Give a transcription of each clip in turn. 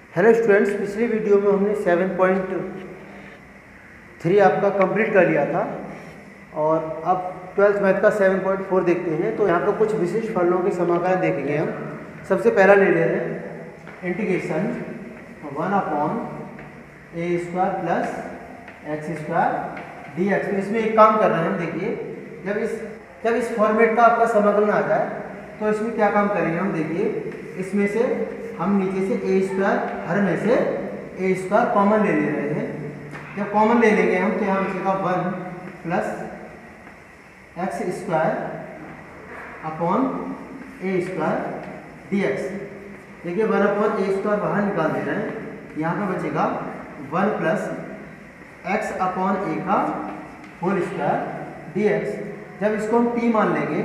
Hello students, पिछली video में हमने 7.3 आपका कंप्लीट कर लिया था और अब 12th मैथ का 7.4 देखते हैं। तो यहाँ पर कुछ विशिष्ट फलनों के समाकलन देखेंगे हम। सबसे पहला ले ले रहे हैं integration 1/a² plus x² dx। तो इसमें एक काम कर रहे हैं हम, देखिए जब इस फॉर्मेट का आपका समाकलन आ जाए तो इसमें क्या काम करेंगे हम, देखिए इसमें से हम नीचे से a², हर में से a² कॉमन ले रहे हैं। जब कॉमन ले लेंगे हम तो यहाँ बचेगा 1 plus x² upon a² dx। देखिए 1/a² बाहर निकाल दे रहे हैं, यहाँ पे बचेगा 1 प्लस x अपॉन a का होल स्क्वायर dx। जब इसको हम t मान लेंगे,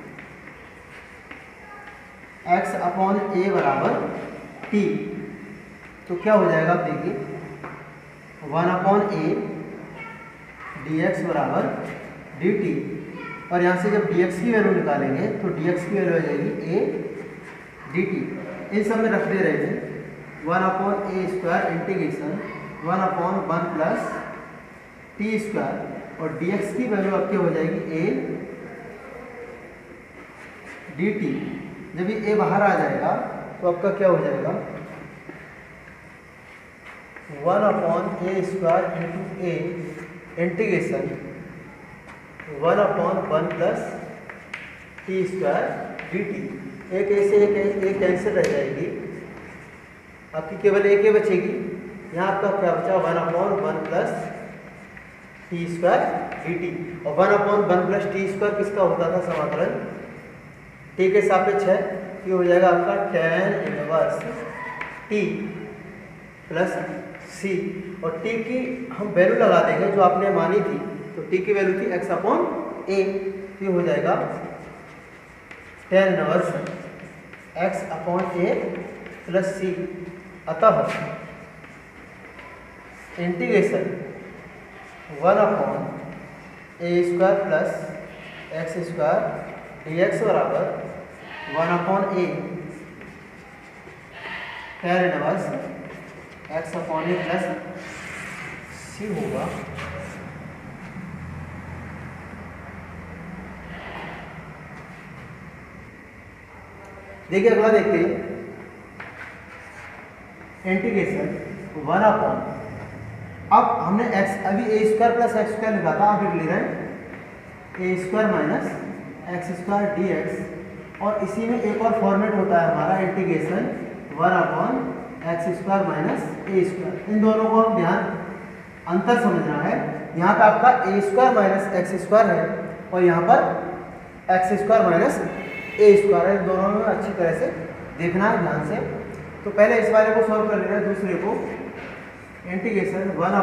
x अपॉन a बराबर t, तो क्या हो जाएगा आप देखिए 1/a dx बराबर dt। और यहाँ से जब dx की वैल्यू निकालेंगे तो dx की वैल्यू आ जाएगी a dt। इन सब में रख दे रहे हैं 1/a² इंटीग्रेशन 1/1 प्लस t² और dx की वैल्यू आपकी हो जाएगी a dt। जब ये a बाहर आ जाएगा तो आपका क्या हो जाएगा 1/a² into a integration 1/1 plus t² dt। एक ऐसे एक कैंसिल रह जाएगी, आपकी केवल एक ही बचेगी। यहाँ आपका क्या बचा 1/1 प्लस t² dt। और 1/1 प्लस t² किसका होता था समाकलन, t के सापेक्ष है। ये हो जाएगा आपका tan inverse t plus c, और t की हम वैल्यू लगा देंगे जो आपने मानी थी। तो t की वैल्यू थी x अपॉन a, ये हो जाएगा tan inverse x upon a plus c। अतः integration 1/a² plus x² dx बराबर 1/a tan inverse x upon a plus c होगा। देखिए अगला देखते हैं इंटीग्रेशन 1/, अब हमने x अभी a² प्लस x² लिखा था, आप लिख रहे हैं a² माइनस x² dx। और इसी में एक और फॉर्मेट होता है हमारा इंटीग्रेशन 1/x² माइनस a²। इन दोनों को हम ध्यान अंतर समझना है। यहाँ पे आपका a² माइनस x² है और यहाँ पर x² माइनस a² है। इन दोनों में अच्छी तरह से देखना है ध्यान से। तो पहले इस वाले को सॉल्व कर लेना है, दूसरे को integration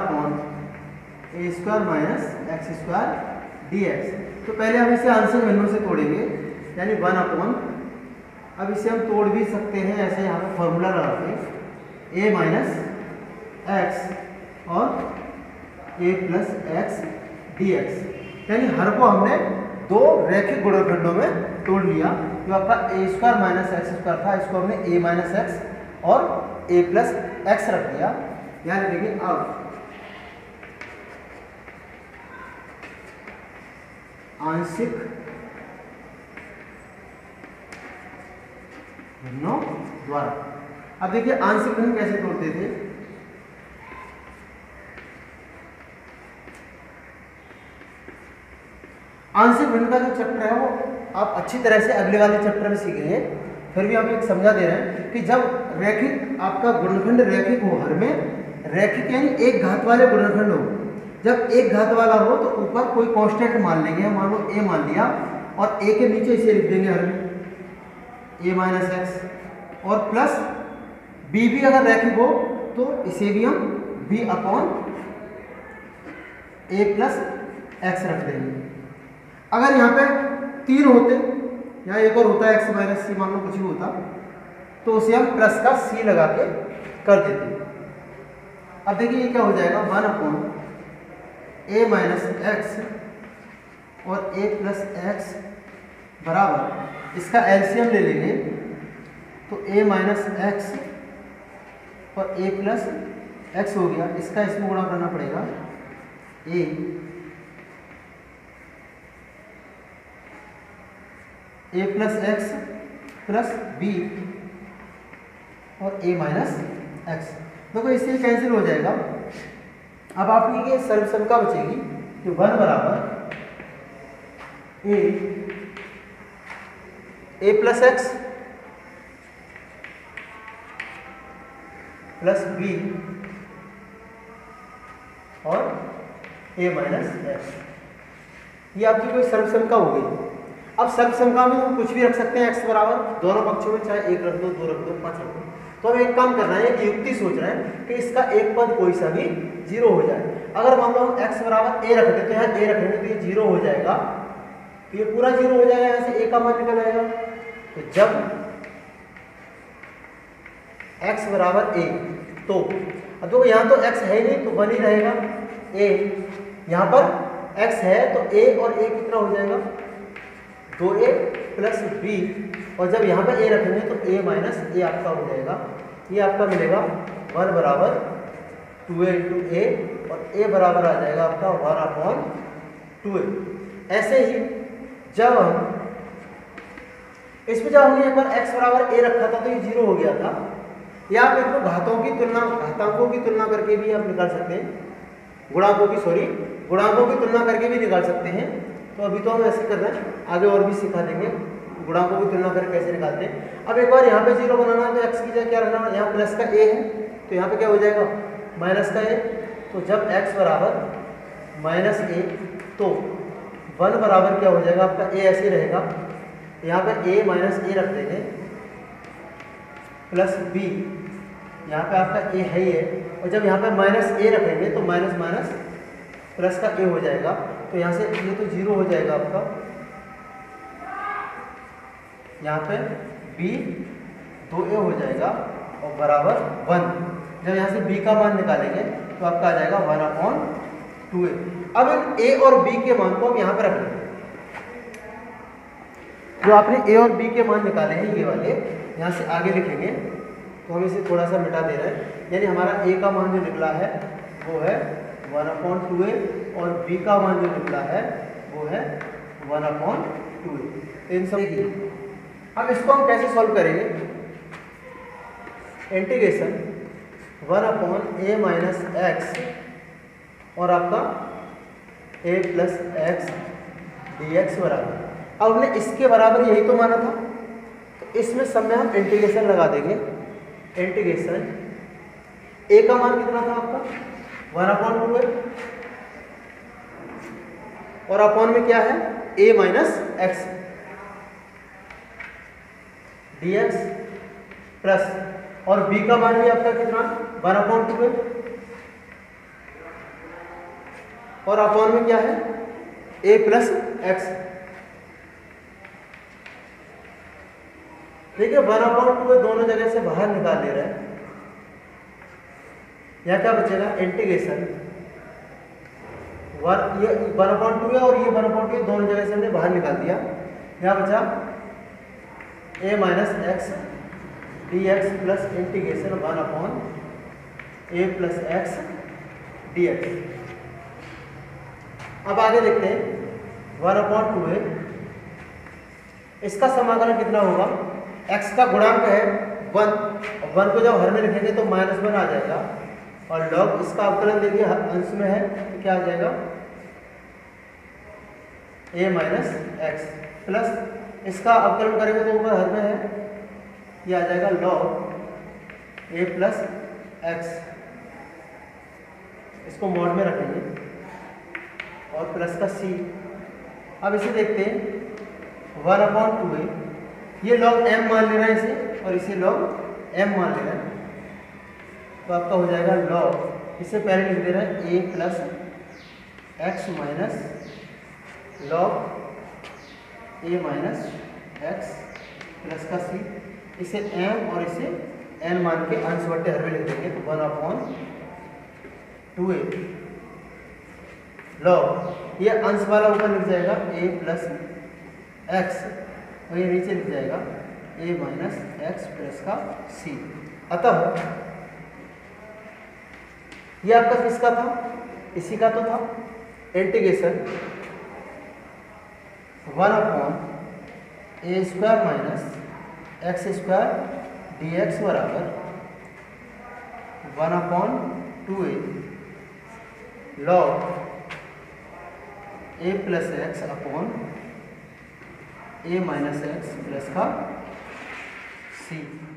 1/a² minus x² dx। तो पहले हम इसे आंशिक भिन्नों से तोड़ेंगे, यानी 1/, अब इसे हम तोड़ भी सकते हैं ऐसे, यहाँ पर फॉर्मूला लगा के a माइनस x और a प्लस x dx। यानी हर को हमने दो रैखिक गुणनखंडों में तोड़ लिया। जो आपका a² माइनस x² था, इसको हमने a माइनस x और a प्लस x रख दिया। यानी देखिए अब आंशिक भिन्नों द्वारा। अब देखिए आंशिक भिन्न कैसे तोड़ते थे। आंशिक भिन्न का जो चैप्टर है वो आप अच्छी तरह से अगले वाले चैप्टर में सीखेंगे। फिर भी हम एक समझा दे रहे हैं कि जब रैखिक आपका गुणनखंड रैखिक हो, हर में रैखिक यानी एक घात वाले गुणनखंड हो। जब एक घात वाला हो तो ऊपर कोई कांस्टेंट मान लेंगे, मान लो a मान लिया, और a के नीचे इसे लिख देंगे हर में a माइनस x, और प्लस b भी अगर रैखिक हो तो इसे भी हम b upon a plus x रख देंगे। अगर यहाँ पे 3 होते, यहाँ एक और होता है x माइनस c, मान लो कुछ भी होता, तो उसे हम प्लस का c लगा के कर देते। अब देखिए ये क्या हो जाएगा 1/a माइनस x और a प्लस x बराबर, इसका एलसीएम ले लेंगे तो a माइनस एक्स और a प्लस एक्स हो गया, इसका इसमें गुणा करना पड़ेगा a plus x plus b और a माइनस एक्स। देखो इससे कैंसिल हो जाएगा। अब आपकी ये सर्वसम का बचेगी कि 1 बराबर a plus x plus b और a माइनस एक्स। ये आपकी कोई सर्वसम का हो गई। अब सर्वसम का में हम कुछ भी रख सकते हैं x बराबर, दोनों पक्षों में चाहे 1 रख दो, 2 रख दो, 5 रख दो। तो हम एक काम करना है, एक युक्ति सोच रहे हैं कि इसका एक पद कोई सा भी 0 हो जाए। अगर मान लो हम x बराबर a रखते तो यहाँ a रखेंगे तो ये 0 हो जाएगा, तो ये पूरा 0 हो जाएगा, यहाँ से a का मान निकल आएगा। तो जब x बराबर a, तो अब देखो यहाँ तो x है नहीं तो 1 ही रहेगा। a यहाँ पर x है तो a और a कितना हो जाएगा, 2a प्लस b, और जब यहाँ पर a रखेंगे तो a माइनस a आपका हो जाएगा। ये आपका मिलेगा 1 बराबर 2a इंटू a, और a बराबर आ जाएगा आपका 1/2a। ऐसे ही जब हम इसमें जब हमने एक बार x बराबर a रखा था तो ये 0 हो गया था। या आप इसको घातांकों की तुलना करके भी आप निकाल सकते हैं, गुणांकों की तुलना करके भी निकाल सकते हैं। तो अभी तो हम ऐसे कर रहे हैं, आगे और भी सिखा देंगे गुणांकों की तुलना करके कैसे निकालते हैं। अब एक बार यहाँ पे 0 बनाना है तो x की जगह क्या रखना है, यहाँ प्लस का a है तो यहाँ पे क्या हो जाएगा, माइनस का a। तो जब x बराबर माइनस a तो 1 बराबर क्या हो जाएगा आपका a ऐसे रहेगा, यहाँ पे a माइनस a रख देंगे प्लस b, यहाँ पे आपका a है ही है, और जब यहाँ पे माइनस a रखेंगे तो माइनस माइनस प्लस का a हो जाएगा। तो यहाँ से ये तो 0 हो जाएगा आपका, यहाँ पे b 2a हो जाएगा और बराबर 1। जब यहाँ से b का मान निकालेंगे तो आपका आ जाएगा 1/2a। अब इन a और b के मान को हम यहाँ पर रख लेंगे। जो आपने a और b के मान निकाले हैं ये वाले, यहाँ से आगे लिखेंगे तो हम इसे थोड़ा सा मिटा दे रहे हैं। यानी हमारा a का मान जो निकला है वो है 1/2a और b का मान जो निकला है वो है 1/2a। इन सब की अब इसको हम कैसे सॉल्व करेंगे, इंटीग्रेशन 1/a माइनस एक्स और आपका a प्लस एक्स dx बराबर। अब हमने इसके बराबर यही तो माना था, तो इसमें सब में हम इंटीग्रेशन लगा देंगे। इंटीग्रेशन a का मान कितना था आपका 1/2a, और अपॉन में क्या है a minus x dx plus, और b का मान भी आपका कितना 1/2a, और अपॉन में क्या है a प्लस एक्स। ठीक है, 1/2a दोनों जगह से बाहर निकाल ले रहे हैं। यहाँ क्या बचेगा, इंटीग्रेशन ये 1/2a और ये 1/2a दोनों जगह से हमने बाहर निकाल दिया। यहाँ बचा a minus x dx plus integration 1/a plus x dx। अब आगे देखते हैं 1/2a, इसका समाकलन कितना होगा, x का गुणांक है 1, 1 को जब हर में लिखेंगे तो -1 आ जाएगा, और log इसका अवकलन देखिए अंश में है तो क्या आ जाएगा a माइनस एक्स प्लस इसका अवकलन करेंगे तो ऊपर हर में है, ये आ जाएगा log a प्लस एक्स। इसको मॉड में रखेंगे और प्लस का c। अब इसे देखते हैं 1/2a, ये log m मान ले रहा है इसे, और इसे log m मान ले रहा है, तो आपका हो जाएगा log, इसे पहले लिख दे रहे हैं a plus x minus log a minus x plus का c। इसे m और इसे n मान के अंश बटे हर में लिख देंगे तो 1/2a log, ये अंश वाला ऊपर लिख जाएगा a प्लस एक्स, और ये नीचे लिख जाएगा a माइनस एक्स प्लस का c। अतः ये आपका किसका था, इसी का तो था। Integration 1/a² minus x² dx बराबर 1/2a log a plus x upon a minus x plus का c।